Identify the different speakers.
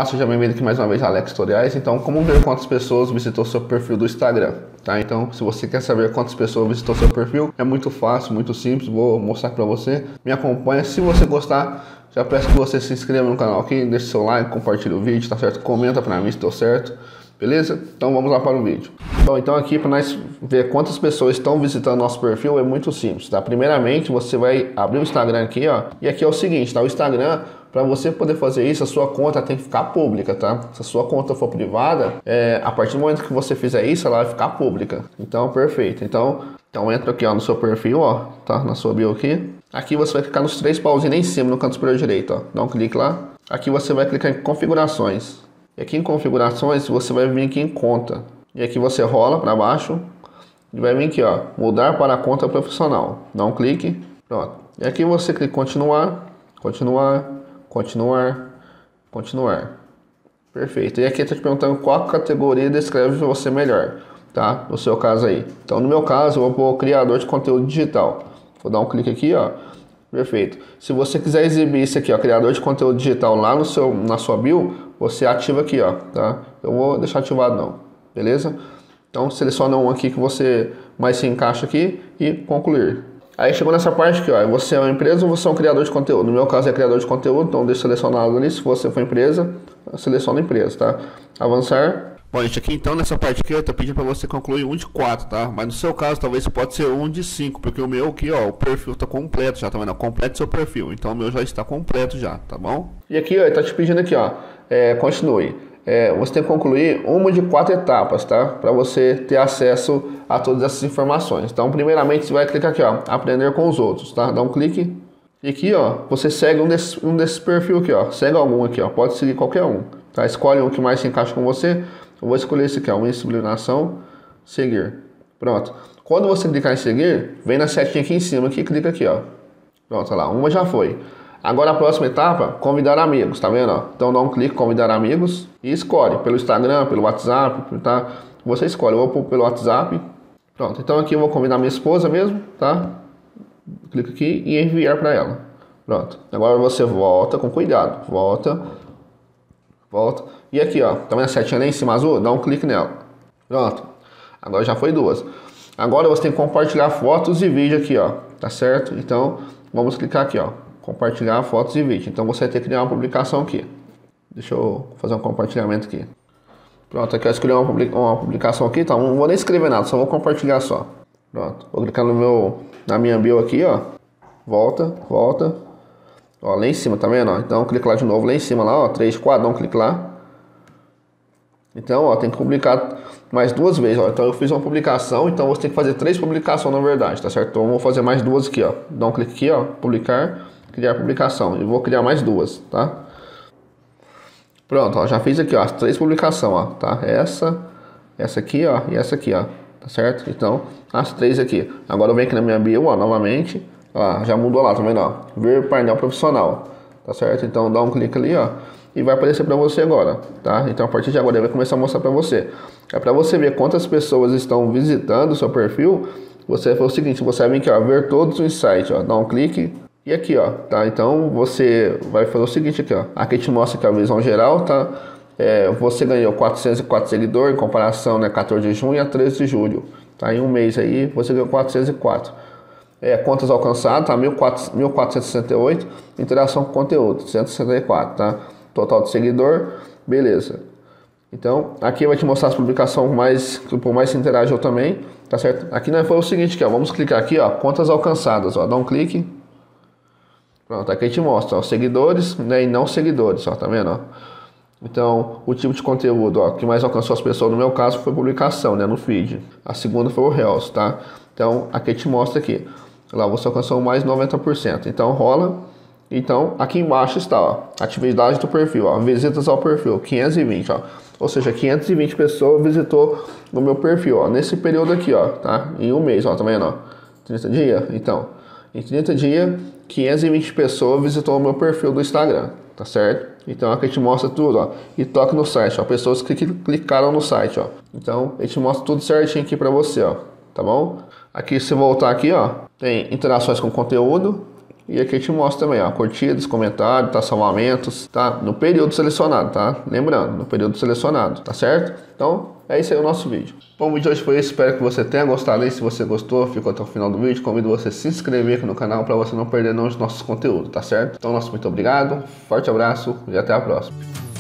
Speaker 1: Olá, seja bem-vindo aqui mais uma vez a Alex Tutoriais. Então, como ver quantas pessoas visitou seu perfil do Instagram, tá? Então, se você quer saber quantas pessoas visitou seu perfil, é muito fácil, muito simples, vou mostrar para você. Me acompanha, se você gostar, já peço que você se inscreva no canal aqui, deixe seu like, compartilhe o vídeo, tá certo? Comenta para mim se deu certo, beleza? Então, vamos lá para o vídeo. Bom, então aqui para nós ver quantas pessoas estão visitando nosso perfil é muito simples, tá? Primeiramente, você vai abrir o Instagram aqui, ó, e aqui é o seguinte, tá? O Instagram, para você poder fazer isso, a sua conta tem que ficar pública, tá? Se a sua conta for privada, a partir do momento que você fizer isso, ela vai ficar pública. Então, perfeito. Então entra aqui, ó, no seu perfil, ó, tá? Na sua bio aqui. Aqui você vai clicar nos três pauzinhos em cima, no canto superior direito, ó. Dá um clique lá. Aqui você vai clicar em configurações. E aqui em configurações, você vai vir aqui em conta. E aqui você rola para baixo. E vai vir aqui, ó, mudar para a conta profissional. Dá um clique. Pronto. E aqui você clica em continuar, continuar. Perfeito. E aqui está te perguntando qual categoria descreve você melhor, tá? No seu caso aí. Então, no meu caso, eu vou pôr criador de conteúdo digital. Vou dar um clique aqui, ó. Perfeito. Se você quiser exibir isso aqui, ó, criador de conteúdo digital lá na sua bio, você ativa aqui, ó, tá? Eu vou deixar ativado não, beleza? Então, seleciona um aqui que você mais se encaixa aqui e concluir. Aí chegou nessa parte aqui, ó, você é uma empresa ou você é um criador de conteúdo? No meu caso é criador de conteúdo, então deixa selecionado ali. Se você for empresa, seleciona a empresa, tá? Avançar. Bom, gente, aqui então nessa parte aqui eu tô pedindo para você concluir um de 4, tá? Mas no seu caso talvez pode ser um de 5, porque o meu aqui, ó, o perfil tá completo já, tá vendo? Complete seu perfil, então o meu já está completo já, tá bom? E aqui, ó, ele tá te pedindo aqui, ó, continue. Você tem que concluir uma de 4 etapas, tá? Para você ter acesso a todas essas informações. Então, primeiramente, você vai clicar aqui, ó, aprender com os outros, tá? Dá um clique. E aqui, ó, você segue um desses perfil aqui, ó. Segue algum aqui, ó. Pode seguir qualquer um, tá? Escolhe um que mais se encaixa com você. Eu vou escolher esse aqui, ó, insubordinação, seguir. Pronto. Quando você clicar em seguir, vem na setinha aqui em cima e clica aqui, ó. Pronto, olha lá, uma já foi. Agora a próxima etapa, convidar amigos, tá vendo? Ó? Então dá um clique, convidar amigos e escolhe pelo Instagram, pelo WhatsApp, tá? Você escolhe, eu vou pôr pelo WhatsApp. Pronto, então aqui eu vou convidar minha esposa mesmo, tá? Clica aqui e enviar para ela. Pronto, agora você volta com cuidado, volta. E aqui, ó, tá vendo a setinha lá em cima azul? Dá um clique nela. Pronto, agora já foi 2. Agora você tem que compartilhar fotos e vídeo aqui, ó, tá certo? Então vamos clicar aqui, ó. Compartilhar fotos e vídeo. Então você vai ter que criar uma publicação aqui. Deixa eu fazer um compartilhamento aqui. Pronto, aqui eu escolhi uma publicação aqui, então não vou nem escrever nada, só vou compartilhar só. Pronto, vou clicar na minha bio aqui, ó. Volta. Ó, lá em cima, tá vendo? Ó? Então clica lá de novo, lá em cima, lá, ó, 3 quadrão, clica lá. Então, ó, tem que publicar mais 2 vezes, ó. Então eu fiz uma publicação, então você tem que fazer 3 publicações na verdade, tá certo? Então eu vou fazer mais 2 aqui, ó. Dá um clique aqui, ó, publicar, criar publicação. E vou criar mais 2, tá? Pronto, ó, já fiz aqui, ó, as 3 publicações, ó, tá? Essa aqui, ó, e essa aqui, ó, tá certo? Então, as 3 aqui. Agora eu venho aqui na minha bio, ó, novamente, ó, já mudou lá, tá vendo, ó? Ver painel profissional, tá certo? Então dá um clique ali, ó, e vai aparecer para você agora, tá? Então a partir de agora ele vai começar a mostrar para você. É para você ver quantas pessoas estão visitando o seu perfil. Você faz o seguinte, você vai vir aqui, ó, ver todos os sites, ó, dá um clique. E aqui, ó, tá? Então você vai fazer o seguinte aqui, ó. Aqui te mostra aqui a visão geral, tá? Você ganhou 404 seguidores em comparação, né, 14 de junho a 13 de julho, tá? Em um mês aí você ganhou 404. Contas alcançadas, tá? 1468. Interação com conteúdo, 164, tá? Total de seguidor, beleza. Então aqui vai te mostrar as publicações que por mais se interagiu também, tá certo? Aqui foi o seguinte aqui, ó. Vamos clicar aqui, ó, contas alcançadas, ó. Dá um clique. Pronto, aqui te mostra, ó, seguidores, né, e não seguidores, ó, tá vendo, ó? Então, o tipo de conteúdo, ó, que mais alcançou as pessoas, no meu caso, foi publicação, né, no feed. A segunda foi o Reels, tá? Então, aqui te mostra aqui. Lá você alcançou mais 90%. Então, rola. Então, aqui embaixo está, ó, atividade do perfil, ó, visitas ao perfil, 520, ó. Ou seja, 520 pessoas visitou no meu perfil, ó, nesse período aqui, ó, tá? Em um mês, ó, tá vendo, ó? 30 dias? Então, em 30 dias, 520 pessoas visitou o meu perfil do Instagram, tá certo? Então aqui te mostra tudo, ó. E toca no site, ó. Pessoas que clicaram no site, ó. Então ele te mostra tudo certinho aqui pra você, ó. Tá bom? Aqui se voltar aqui, ó, tem interações com conteúdo. E aqui eu te mostro também, ó, curtidas, comentários, tá, salvamentos, tá? No período selecionado, tá? Lembrando, no período selecionado, tá certo? Então, é isso aí o nosso vídeo. Bom, o vídeo de hoje foi esse, espero que você tenha gostado aí. Se você gostou, ficou até o final do vídeo, convido você a se inscrever aqui no canal para você não perder nenhum dos nossos conteúdos, tá certo? Então, nosso muito obrigado, forte abraço e até a próxima.